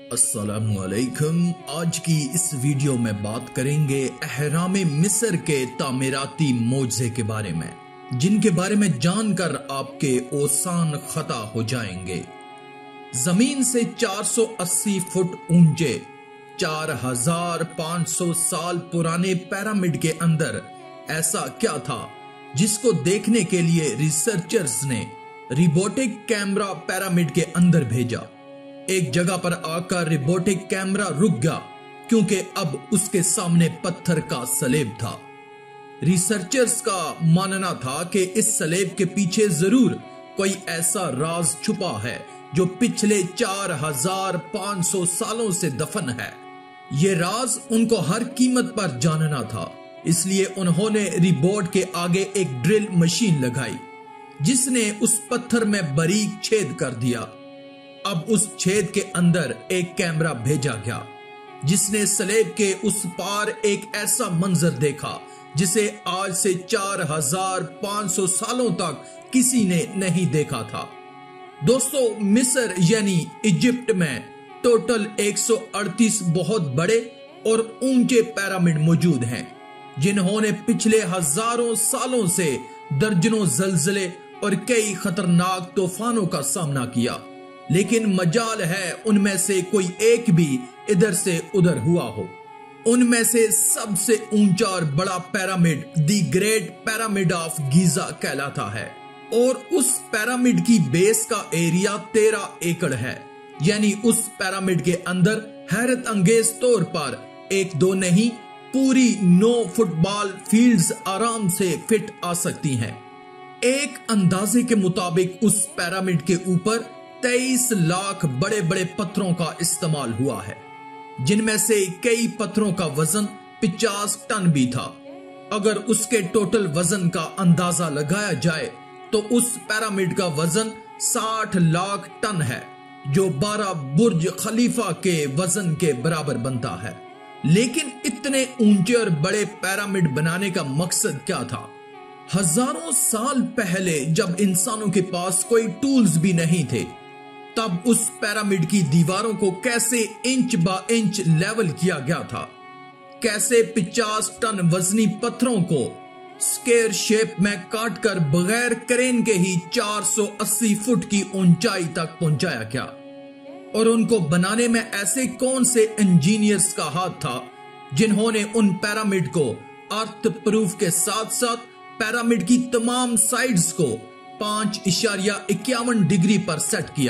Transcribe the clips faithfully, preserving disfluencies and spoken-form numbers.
अस्सलामुअलैकुम। आज की इस वीडियो में बात करेंगे अहराम मिस्र के तामीराती मोज़े के बारे में, जिनके बारे में जानकर आपके ओसान खता हो जाएंगे। जमीन से चार सौ अस्सी फुट ऊंचे चार हजार पाँच सौ साल पुराने पिरामिड के अंदर ऐसा क्या था जिसको देखने के लिए रिसर्चर्स ने रोबोटिक कैमरा पिरामिड के अंदर भेजा। एक जगह पर आकर रोबोटिक कैमरा रुक गया क्योंकि अब उसके सामने पत्थर का सलेब था। रिसर्चर्स का मानना था कि इस सलेब के पीछे जरूर कोई ऐसा राज छुपा है जो पिछले चार हजार पाँच सौ सालों से दफन है। ये राज उनको हर कीमत पर जानना था, इसलिए उन्होंने रोबोट के आगे एक ड्रिल मशीन लगाई जिसने उस पत्थर में बारीक छेद कर दिया। अब उस छेद के अंदर एक कैमरा भेजा गया जिसने सलेब के उस पार एक ऐसा मंजर देखा जिसे आज से चार हजार पाँच सौ सालों तक किसी ने नहीं देखा था। दोस्तों, मिस्र यानी इजिप्ट में टोटल एक सौ अड़तीस बहुत बड़े और ऊंचे पिरामिड मौजूद हैं, जिन्होंने पिछले हजारों सालों से दर्जनों जल्जले और कई खतरनाक तूफानों का सामना किया, लेकिन मजाल है उनमें से कोई एक भी इधर से उधर हुआ हो। उनमें से सबसे ऊंचा और बड़ा pyramid the great pyramid of Giza कहलाता है और उस पिरामिड की बेस का एरिया तेरह एकड़ है। यानी उस पिरामिड के अंदर हैरत अंगेज तौर पर एक दो नहीं पूरी नौ फुटबॉल फील्ड्स आराम से फिट आ सकती हैं। एक अंदाजे के मुताबिक उस पिरामिड के ऊपर तेईस लाख बड़े बड़े पत्थरों का इस्तेमाल हुआ है, जिनमें से कई पत्थरों का वजन पचास टन भी था। अगर उसके टोटल वजन का अंदाजा लगाया जाए तो उस पिरामिड का वजन साठ लाख टन है, जो बारह बुर्ज खलीफा के वजन के बराबर बनता है। लेकिन इतने ऊंचे और बड़े पिरामिड बनाने का मकसद क्या था? हजारों साल पहले जब इंसानों के पास कोई टूल्स भी नहीं थे, तब उस पिरामिड की दीवारों को कैसे इंच बा इंच लेवल किया गया था, कैसे पचास टन वजनी पत्थरों को स्क्वायर शेप में काटकर बगैर क्रेन के ही चार सौ अस्सी फुट की ऊंचाई तक पहुंचाया गया, और उनको बनाने में ऐसे कौन से इंजीनियर्स का हाथ था जिन्होंने उन पिरामिड को अर्थ प्रूफ के साथ साथ पिरामिड की तमाम साइड्स को पांच इशारिया इक्यावन डिग्री पर सेट किया।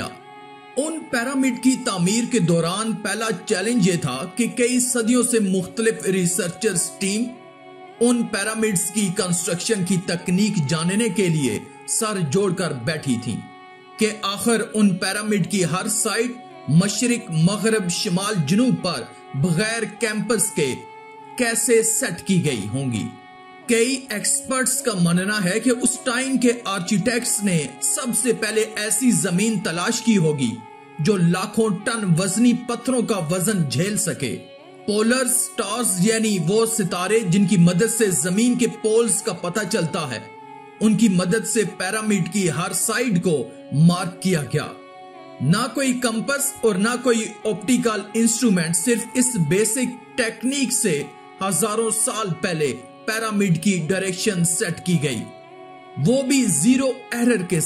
उन पिरामिड की तामीर के दौरान पहला चैलेंज ये था कि कई सदियों से मुख्तलिफ रिसर्चर्स टीम उन पिरामिड्स की कंस्ट्रक्शन की तकनीक जानने के लिए सर जोड़कर बैठी थी कि आखिर उन पिरामिड की हर साइड मशरिक मगरब शिमाल जनूब पर बगैर कैंपस के कैसे सेट की गई होंगी। कई एक्सपर्ट्स का मानना है कि उस टाइम के आर्किटेक्ट्स ने सबसे पहले ऐसी जमीन तलाश की होगी जो लाखों टन वजनी पत्थरों का वजन झेल सके। पोलर स्टार्स यानी वो सितारे जिनकी मदद से जमीन के पोल्स का पता चलता है, उनकी मदद से पिरामिड की हर साइड को मार्क किया गया। ना कोई कंपास और ना कोई ऑप्टिकल इंस्ट्रूमेंट, सिर्फ इस बेसिक टेक्निक से हजारों साल पहले पिरामिड की डायरेक्शन सेट की गई, वो भी जीरो एरर के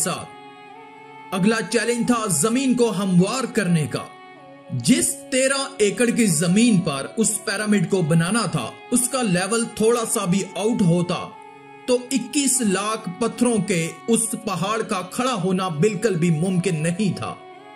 साथ। अगला चैलेंज था जमीन को हमवार करने का। जिस तेरह एकड़ की जमीन पर उस पिरामिड को बनाना था, उसका लेवल थोड़ा सा भी आउट होता तो इक्कीस लाख पत्थरों के उस पहाड़ का खड़ा होना बिल्कुल भी मुमकिन नहीं था।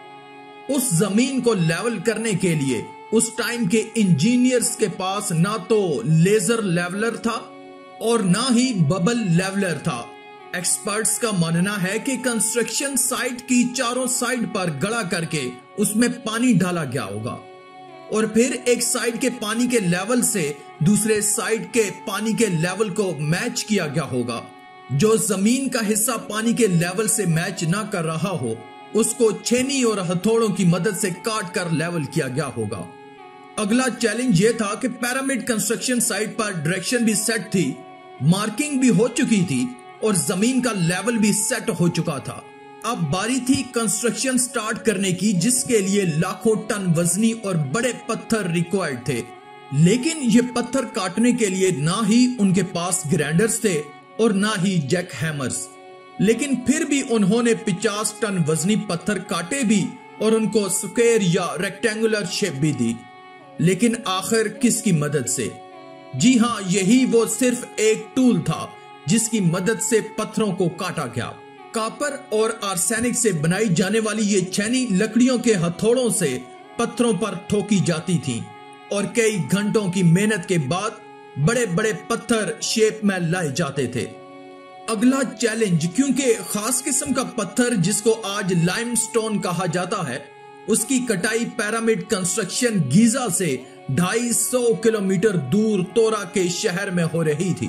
उस जमीन को लेवल करने के लिए उस टाइम के इंजीनियर्स के पास ना तो लेजर लेवलर था और ना ही बबल लेवलर था। एक्सपर्ट्स का मानना है कि कंस्ट्रक्शन साइट की चारों साइड पर गड़ा करके उसमें पानी डाला गया होगा और फिर एक साइड के पानी के लेवल से दूसरे साइड के पानी के लेवल को मैच किया गया होगा। जो जमीन का हिस्सा पानी के लेवल से मैच ना कर रहा हो, उसको छेनी और हथौड़ों की मदद से काट कर लेवल किया गया होगा। अगला चैलेंज ये था कि पिरामिड कंस्ट्रक्शन साइट पर डायरेक्शन भी सेट थी, मार्किंग भी हो चुकी थी और जमीन का लेवल भी सेट हो चुका था। اب باری تھی کنسٹرکشن سٹارٹ کرنے کی، جس کے لیے لاکھوں ٹن وزنی اور بڑے پتھر ریکوائرڈ تھے، لیکن یہ پتھر کاٹنے کے لیے نہ ہی ان کے پاس گرینڈرز تھے اور نہ ہی جیک ہیمرز، لیکن پھر بھی انہوں نے پچاس ٹن وزنی پتھر کاٹے بھی اور ان کو سکوئر یا ریکٹینگولر شیپ بھی دی، لیکن آخر کس کی مدد سے؟ جی ہاں، یہی وہ صرف ایک ٹول تھا جس کی مدد سے پتھروں کو کاٹا گیا۔ کاپر اور آرسینک سے بنائی جانے والی یہ چھینی لکڑیوں کے ہتھوڑوں سے پتھروں پر ٹھوکی جاتی تھی اور کئی گھنٹوں کی محنت کے بعد بڑے بڑے پتھر شیپ میں لائے جاتے تھے۔ اگلا چیلنج، کیونکہ خاص قسم کا پتھر جس کو آج لائم سٹون کہا جاتا ہے، اس کی کٹائی پیرامڈ کنسٹرکشن گیزا سے ڈھائی سو کلومیٹر دور تورا کے شہر میں ہو رہی تھی۔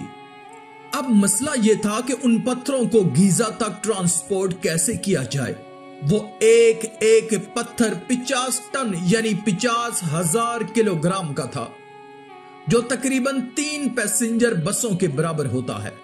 اب مسئلہ یہ تھا کہ ان پتھروں کو گیزا تک ٹرانسپورٹ کیسے کیا جائے۔ وہ ایک ایک پتھر پچاس ٹن یعنی پچاس ہزار کلو گرام کا تھا، جو تقریباً تین پیسنجر بسوں کے برابر ہوتا ہے،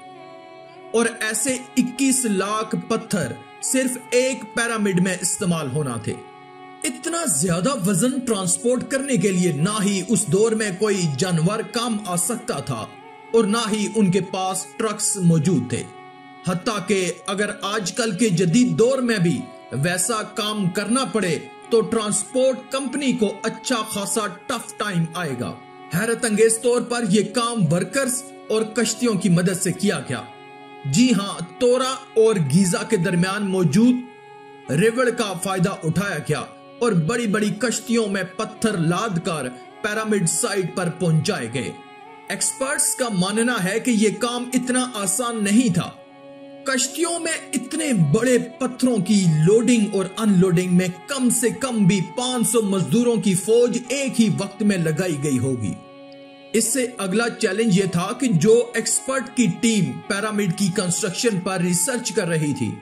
اور ایسے اکیس لاکھ پتھر صرف ایک پیرامڈ میں استعمال ہونا تھے۔ اتنا زیادہ وزن ٹرانسپورٹ کرنے کے لیے نہ ہی اس دور میں کوئی جانور کام آ سکتا تھا اور نہ ہی ان کے پاس ٹرکس موجود تھے، حتیٰ کہ اگر آج کل کے جدید دور میں بھی ویسا کام کرنا پڑے تو ٹرانسپورٹ کمپنی کو اچھا خاصا ٹف ٹائم آئے گا۔ حیرت انگیز طور پر یہ کام ورکرز اور کشتیوں کی مدد سے کیا گیا۔ جی ہاں، تورا اور گیزا کے درمیان موجود ریوڑ کا فائدہ اٹھایا گیا اور بڑی بڑی کشتیوں میں پتھر لاد کر پیرامڈ سائٹ پر پہنچائے گئے۔ ایکسپرٹس کا ماننا ہے کہ یہ کام اتنا آسان نہیں تھا۔ کشتیوں میں اتنے بڑے پتھروں کی لوڈنگ اور ان لوڈنگ میں کم سے کم بھی پانچ سو مزدوروں کی فوج ایک ہی وقت میں لگائی گئی ہوگی۔ اس سے اگلا چیلنج یہ تھا کہ جو ایکسپرٹ کی ٹیم پیرامڈ کی کنسٹرکشن پر ریسرچ کر رہی تھی،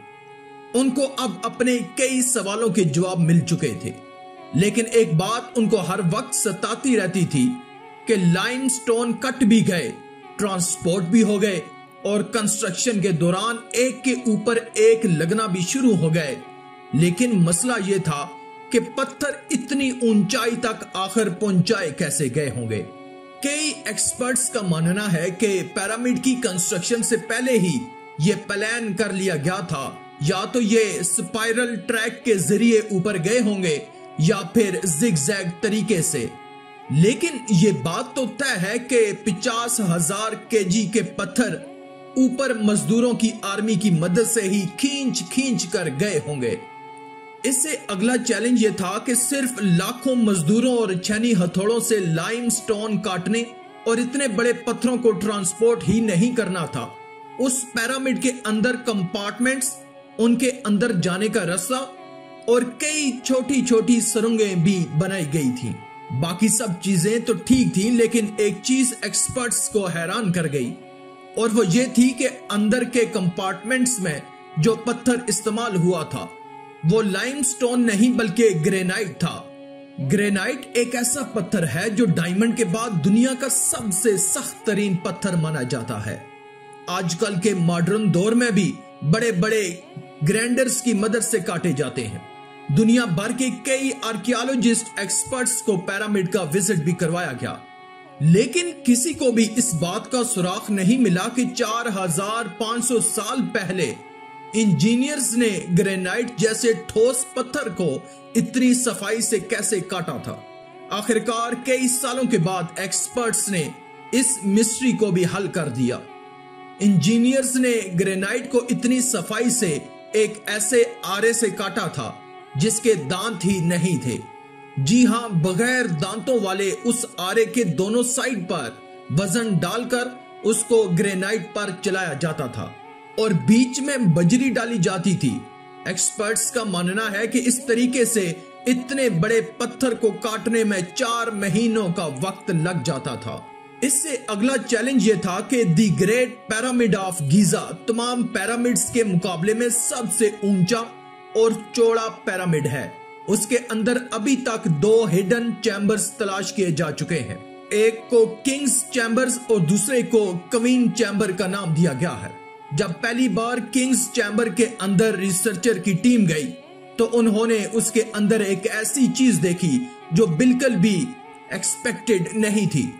ان کو اب اپنے کئی سوالوں کے جواب مل چکے تھے، لیکن ایک بات ان کو ہر وقت ستاتی رہتی تھی کہ لائم سٹون کٹ بھی گئے، ٹرانسپورٹ بھی ہو گئے اور کنسٹرکشن کے دوران ایک کے اوپر ایک لگنا بھی شروع ہو گئے، لیکن مسئلہ یہ تھا کہ پتھر اتنی اونچائی تک آخر پہنچائے کیسے گئے ہوں گے۔ کئی ایکسپرٹس کا ماننا ہے کہ پیرامڈ کی کنسٹرکشن سے پہلے ہی یہ پلان کر لیا گیا تھا، یا تو یہ سپائرل ٹریک کے ذریعے اوپر گئے ہوں گے یا پھر زگ زیگ طریقے سے، لیکن یہ بات تو طے ہے کہ پچاس ہزار کے جی کے پتھر اوپر مزدوروں کی آرمی کی مدد سے ہی کھینچ کھینچ کر گئے ہوں گے۔ اس سے اگلا چیلنج یہ تھا کہ صرف لاکھوں مزدوروں اور چھینی ہتھوڑوں سے لائم سٹون کاٹنے اور اتنے بڑے پتھروں کو ٹرانسپورٹ ہی نہیں کرنا تھا، اس پیرامڈ کے اندر کمپارٹمنٹس، ان کے اندر جانے کا راستہ اور کئی چھوٹی چھوٹی سرنگیں بھی بنائی گئی تھی۔ باقی سب چیزیں تو ٹھیک تھیں، لیکن ایک چیز ایکسپرٹس کو حیران کر گئی، اور وہ یہ تھی کہ اندر کے کمپارٹمنٹس میں جو پتھر استعمال ہوا تھا وہ لائم سٹون نہیں بلکہ گرینائٹ تھا۔ گرینائٹ ایک ایسا پتھر ہے جو ڈائمنڈ کے بعد دنیا کا سب سے سخت ترین پتھر مانا جاتا ہے۔ آج کل کے ماڈرن دور میں بھی بڑے بڑے گرینڈرز کی مدد سے کاٹے جاتے ہیں۔ دنیا بھر کے کئی آرکیالوجسٹ ایکسپرٹس کو پیرامڈ کا وزٹ بھی کروایا گیا، لیکن کسی کو بھی اس بات کا سراغ نہیں ملا کہ چار ہزار پانچ سو سال پہلے انجینئرز نے گرینائٹ جیسے ٹھوس پتھر کو اتنی صفائی سے کیسے کاٹا تھا۔ آخرکار کئی سالوں کے بعد ایکسپرٹس نے اس مسٹری کو بھی حل کر دیا۔ انجینئرز نے گرینائٹ کو اتنی صفائی سے ایک ایسے آرے سے کاٹا تھا جس کے دانت ہی نہیں تھے۔ جی ہاں، بغیر دانتوں والے اس آرے کے دونوں سائڈ پر وزن ڈال کر اس کو گرینائٹ پر چلایا جاتا تھا اور بیچ میں بجری ڈالی جاتی تھی۔ ایکسپرٹس کا ماننا ہے کہ اس طریقے سے اتنے بڑے پتھر کو کاٹنے میں چار مہینوں کا وقت لگ جاتا تھا۔ اس سے اگلا چیلنج یہ تھا کہ the great pyramid of Giza تمام پیرامڈز کے مقابلے میں سب سے اونچا اور چوڑا پیرامڈ ہے۔ اس کے اندر ابھی تک دو ہڈن چیمبرز تلاش کیے جا چکے ہیں، ایک کو کنگز چیمبرز اور دوسرے کو کوین چیمبر کا نام دیا گیا ہے۔ جب پہلی بار کنگز چیمبر کے اندر ریسرچر کی ٹیم گئی تو انہوں نے اس کے اندر ایک ایسی چیز دیکھی جو بالکل بھی ایکسپیکٹڈ نہیں تھی۔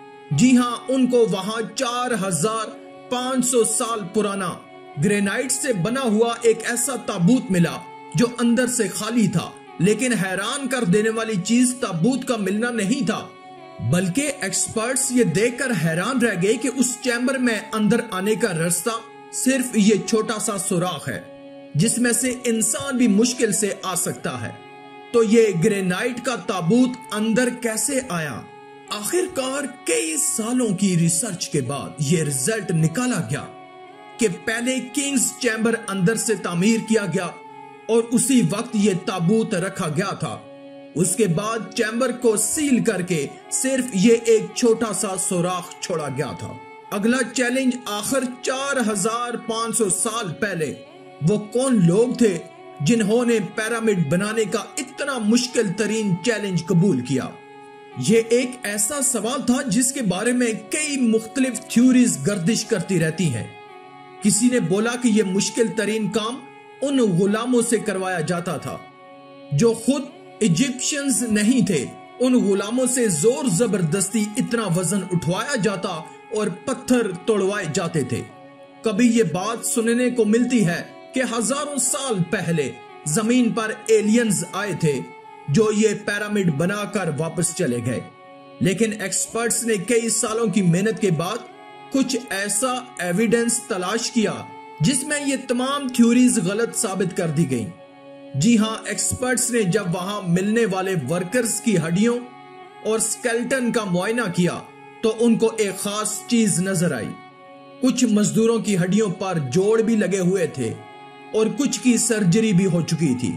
جی ہاں، ان کو وہاں چار ہزار پانچ سو سال پرانا گرینائٹ سے بنا ہوا ایک ایسا تابوت ملا جو اندر سے خالی تھا، لیکن حیران کر دینے والی چیز تابوت کا ملنا نہیں تھا، بلکہ ایکسپرٹس یہ دیکھ کر حیران رہ گئے کہ اس چیمبر میں اندر آنے کا راستہ صرف یہ چھوٹا سا سوراخ ہے جس میں سے انسان بھی مشکل سے آ سکتا ہے۔ تو یہ گرینائٹ کا تابوت اندر کیسے آیا؟ آخر کار کئی سالوں کی ریسرچ کے بعد یہ رزلٹ نکالا گیا کہ پہلے کنگز چیمبر اندر سے تعمیر کیا گیا اور اسی وقت یہ تابوت رکھا گیا تھا۔ اس کے بعد چیمبر کو سیل کر کے صرف یہ ایک چھوٹا سا سوراخ چھوڑا گیا تھا۔ اگلا چیلنج، آخر چار ہزار پانچ سو سال پہلے وہ کون لوگ تھے جنہوں نے پیرامڈ بنانے کا اتنا مشکل ترین چیلنج قبول کیا؟ یہ ایک ایسا سوال تھا جس کے بارے میں کئی مختلف تھیوریز گردش کرتی رہتی ہیں۔ کسی نے بولا کہ یہ مشکل ترین کام ان غلاموں سے کروایا جاتا تھا جو خود ایجپشنز نہیں تھے۔ ان غلاموں سے زور زبردستی اتنا وزن اٹھوایا جاتا اور پتھر توڑوائے جاتے تھے۔ کبھی یہ بات سننے کو ملتی ہے کہ ہزاروں سال پہلے زمین پر ایلینز آئے تھے جو یہ پیرامڈ بنا کر واپس چلے گئے، لیکن ایکسپرٹس نے کئی سالوں کی محنت کے بعد کچھ ایسا ایویڈنس تلاش کیا جس میں یہ تمام تھیوریز غلط ثابت کر دی گئیں۔ جی ہاں، ایکسپرٹس نے جب وہاں ملنے والے ورکرز کی ہڈیوں اور سکیلٹن کا معائنہ کیا تو ان کو ایک خاص چیز نظر آئی۔ کچھ مزدوروں کی ہڈیوں پر جوڑ بھی لگے ہوئے تھے اور کچھ کی سرجری بھی ہو چکی تھی۔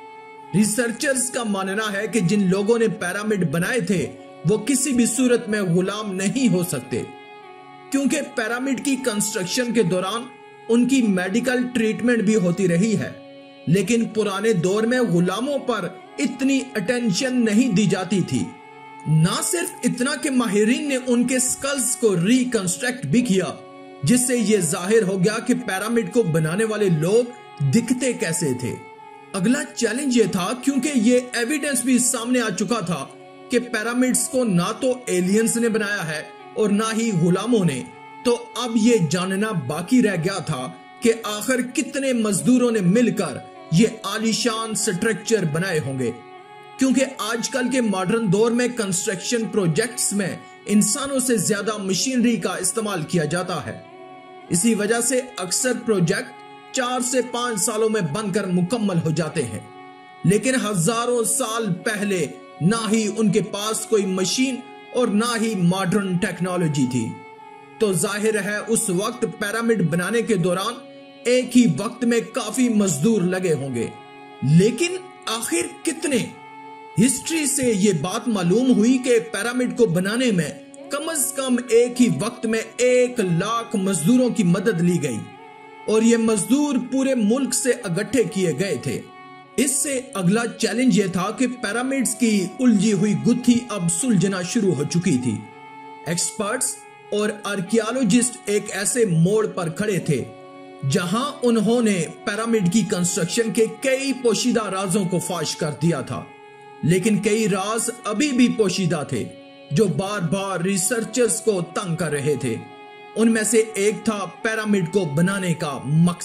ریسرچرز کا ماننا ہے کہ جن لوگوں نے پیرامڈ بنائے تھے وہ کسی بھی صورت میں غلام نہیں ہو سکتے، کیونکہ پیرامڈ کی کنسٹرکشن کے دوران ان کی میڈیکل ٹریٹمنٹ بھی ہوتی رہی ہے، لیکن پرانے دور میں غلاموں پر اتنی اٹینشن نہیں دی جاتی تھی۔ نہ صرف اتنا کہ ماہرین نے ان کے سکلز کو ری کنسٹرکٹ بھی کیا، جس سے یہ ظاہر ہو گیا کہ پیرامڈ کو بنانے والے لوگ دکھتے کیسے تھے۔ اگلا چیلنج یہ تھا، کیونکہ یہ ایویڈنس بھی سامنے آ چکا تھا کہ پیرامڈز کو نہ تو ایلینز نے بنایا ہے اور نہ ہی غلاموں نے، تو اب یہ جاننا باقی رہ گیا تھا کہ آخر کتنے مزدوروں نے مل کر یہ عالیشان سٹرکچر بنائے ہوں گے، کیونکہ آج کل کے ماڈرن دور میں کنسٹرکشن پروجیکٹس میں انسانوں سے زیادہ مشینری کا استعمال کیا جاتا ہے۔ اسی وجہ سے اکثر پروجیکٹ چار سے پانچ سالوں میں بن کر مکمل ہو جاتے ہیں، لیکن ہزاروں سال پہلے نہ ہی ان کے پاس کوئی مشین اور نہ ہی ماڈرن ٹیکنالوجی تھی، تو ظاہر ہے اس وقت پیرامڈ بنانے کے دوران ایک ہی وقت میں کافی مزدور لگے ہوں گے، لیکن آخر کتنے؟ ہسٹری سے یہ بات معلوم ہوئی کہ پیرامڈ کو بنانے میں کم از کم ایک ہی وقت میں ایک لاکھ مزدوروں کی مدد لی گئی، اور یہ مزدور پورے ملک سے اکٹھے کیے گئے تھے۔ اس سے اگلا چیلنج یہ تھا کہ پیرامڈز کی الجھی ہوئی گتھی اب سلجھنا شروع ہو چکی تھی۔ ایکسپرٹس اور آرکیالوجسٹ ایک ایسے موڑ پر کھڑے تھے جہاں انہوں نے پیرامڈ کی کنسٹرکشن کے کئی پوشیدہ رازوں کو فاش کر دیا تھا، لیکن کئی راز ابھی بھی پوشیدہ تھے جو بار بار ریسرچرز کو تنگ کر رہے تھے۔ ان میں سے ایک تھا پیرامڈ کو بنانے کا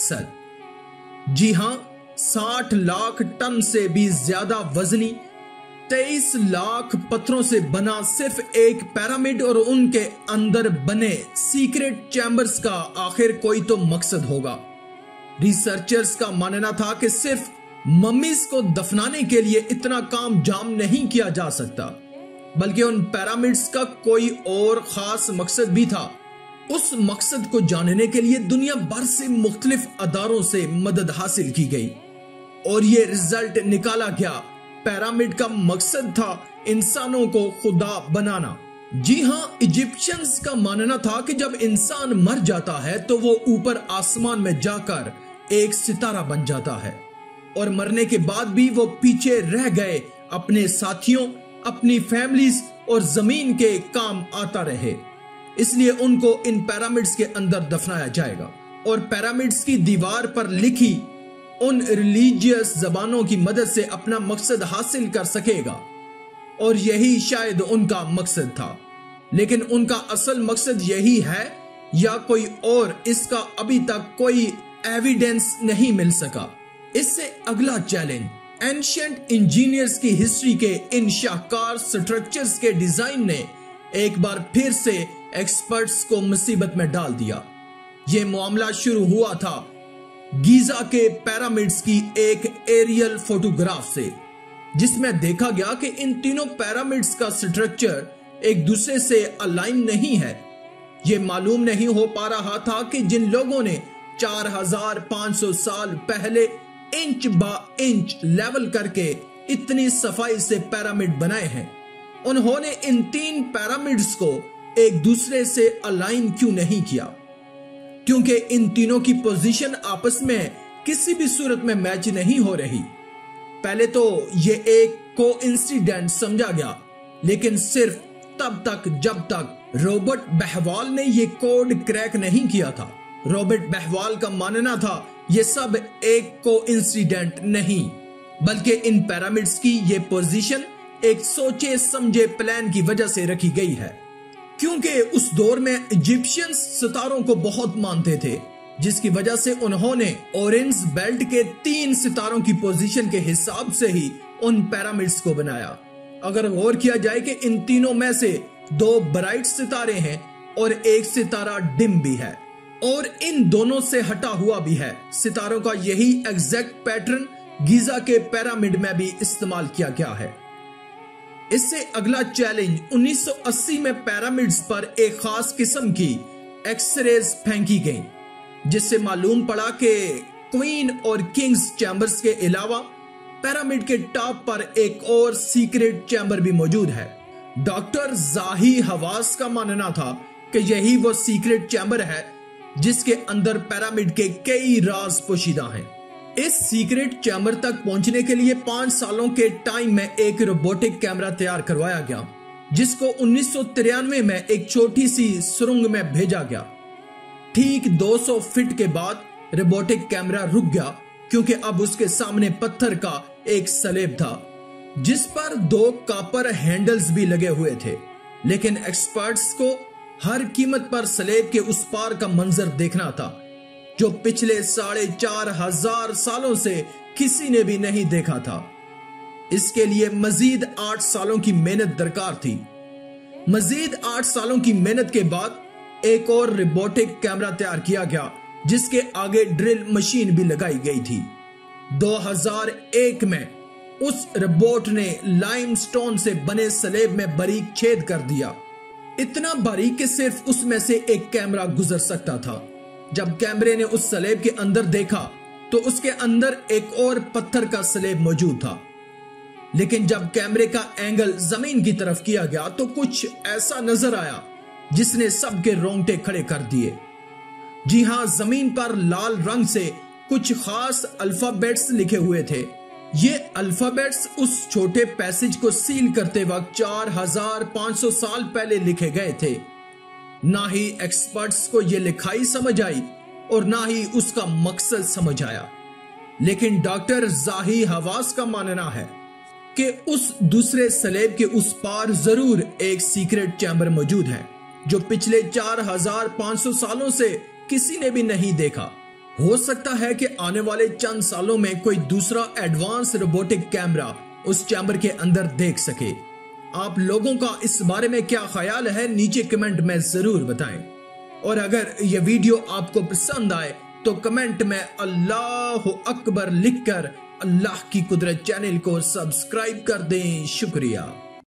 مقصد۔ جی ہاں، ساٹھ لاکھ ٹن سے بھی زیادہ وزنی تیئیس لاکھ پتھروں سے بنا صرف ایک پیرامڈ اور ان کے اندر بنے سیکرٹ چیمبرز کا آخر کوئی تو مقصد ہوگا۔ ریسرچرز کا ماننا تھا کہ صرف ممیز کو دفنانے کے لیے اتنا کام جام نہیں کیا جا سکتا، بلکہ ان پیرامڈز کا کوئی اور خاص مقصد بھی تھا۔ اس مقصد کو جاننے کے لیے دنیا بھر سے مختلف اداروں سے مدد حاصل کی گئی اور یہ رزلٹ نکالا گیا۔ پیرامڈ کا مقصد تھا انسانوں کو خدا بنانا۔ جی ہاں، ایجپشنز کا ماننا تھا کہ جب انسان مر جاتا ہے تو وہ اوپر آسمان میں جا کر ایک ستارہ بن جاتا ہے، اور مرنے کے بعد بھی وہ پیچھے رہ گئے اپنے ساتھیوں، اپنی فیملیز اور زمین کے کام آتا رہے، اس لیے ان کو ان پیرامڈز کے اندر دفنایا جائے گا۔ और पिरामिड्स की दीवार पर लिखी उन रिलीजियस जबानों की मदद से अपना मकसद हासिल कर सकेगा, और यही शायद उनका मकसद था। लेकिन उनका असल मकसद यही है या कोई और, इसका अभी तक कोई एविडेंस नहीं मिल सका। इससे अगला चैलेंज, एंशिएंट इंजीनियर्स की हिस्ट्री के इन शाहकार स्ट्रक्चर्स के डिजाइन ने एक बार फिर से एक्सपर्ट्स को मुसीबत में डाल दिया। यह मामला शुरू हुआ था गीजा के पिरामिड्स की एक एरियल फोटोग्राफ से, जिसमें देखा गया कि इन तीनों पिरामिड्स का स्ट्रक्चर एक दूसरे से अलाइन नहीं है। यह मालूम नहीं हो पा रहा था कि जिन लोगों ने चार हजार पांच सौ साल पहले इंच बा इंच लेवल करके इतनी सफाई से पिरामिड बनाए हैं, उन्होंने इन तीन पिरामिड्स को एक दूसरे से अलाइन क्यों नहीं किया, क्योंकि इन तीनों की पोजीशन आपस में किसी भी सूरत में मैच नहीं हो रही। पहले तो ये एक कोइंसिडेंट समझा गया, लेकिन सिर्फ तब तक जब तक रॉबर्ट बहवाल ने ये कोड क्रैक नहीं किया था। रॉबर्ट बहवाल का मानना था ये सब एक कोइंसिडेंट नहीं, बल्कि इन पिरामिड्स की ये पोजीशन एक सोचे समझे प्लान की वजह से रखी गई है, क्योंकि उस दौर में इजिप्शियंस सितारों को बहुत मानते थे, जिसकी वजह से उन्होंने ऑरेंज बेल्ट के तीन सितारों की पोजीशन के हिसाब से ही उन पिरामिड्स को बनाया। अगर गौर किया जाए कि इन तीनों में से दो ब्राइट सितारे हैं और एक सितारा डिम भी है, और इन दोनों से हटा हुआ भी है। सितारों का यही एग्जैक्ट पैटर्न गीजा के पिरामिड में भी इस्तेमाल किया गया है। इससे अगला चैलेंज, उन्नीस सौ अस्सी में पिरामिड्स पर एक खास किस्म की एक्सरेज फेंकी गई, जिससे मालूम पड़ा कि क्वीन और किंग्स चैम्बर्स के अलावा पिरामिड के टॉप पर एक और सीक्रेट चैम्बर भी मौजूद है। डॉक्टर जाही हवास का मानना था कि यही वो सीक्रेट चैम्बर है जिसके अंदर पिरामिड के कई राज पोशीदा हैं। इस सीक्रेट चैम्बर तक पहुंचने के लिए पांच सालों के टाइम में एक रोबोटिक कैमरा तैयार करवाया गया, जिसको उन्नीस सौ तिरानवे में एक छोटी सी सुरंग में भेजा गया। ठीक दो सौ फीट के बाद रोबोटिक कैमरा रुक गया, क्योंकि अब उसके सामने पत्थर का एक स्लैब था जिस पर दो कॉपर हैंडल्स भी लगे हुए थे। लेकिन एक्सपर्ट्स को हर कीमत पर स्लैब के उस पार का मंजर देखना था, जो पिछले साढ़े चार हजार सालों से किसी ने भी नहीं देखा था। इसके लिए मजीद आठ सालों की मेहनत दरकार थी। मजीद आठ सालों की मेहनत के बाद एक और रोबोटिक कैमरा तैयार किया गया, जिसके आगे ड्रिल मशीन भी लगाई गई थी। दो हज़ार एक में उस रोबोट ने लाइमस्टोन से बने स्लैब में बारीक छेद कर दिया, इतना बारीक कि सिर्फ उसमें से एक कैमरा गुजर सकता था। जब कैमरे ने उस स्लैब के अंदर देखा तो उसके अंदर एक और पत्थर का स्लैब मौजूद था। लेकिन जब कैमरे का एंगल जमीन की तरफ किया गया तो कुछ ऐसा नजर आया जिसने सबके रोंगटे खड़े कर दिए। जी हां, जमीन पर लाल रंग से कुछ खास अल्फाबेट्स लिखे हुए थे। ये अल्फाबेट्स उस छोटे पैसेज को सील करते वक्त चार हजार पांच सौ साल पहले लिखे गए थे। ना ही एक्सपर्ट्स को यह लिखाई समझ आई और ना ही उसका मकसद समझ आया। लेकिन डॉक्टर जाही हवास का मानना है कि उस दूसरे स्लैब के उस पार जरूर एक सीक्रेट चैम्बर मौजूद है, जो पिछले चार हजार पांच सौ सालों से किसी ने भी नहीं देखा। हो सकता है कि आने वाले चंद सालों में कोई दूसरा एडवांस रोबोटिक कैमरा उस चैम्बर के अंदर देख सके। आप लोगों का इस बारे में क्या ख्याल है, नीचे कमेंट में जरूर बताएं। और अगर यह वीडियो आपको पसंद आए तो कमेंट में अल्लाह अकबर लिखकर अल्लाह की कुदरत चैनल को सब्सक्राइब कर दें। शुक्रिया।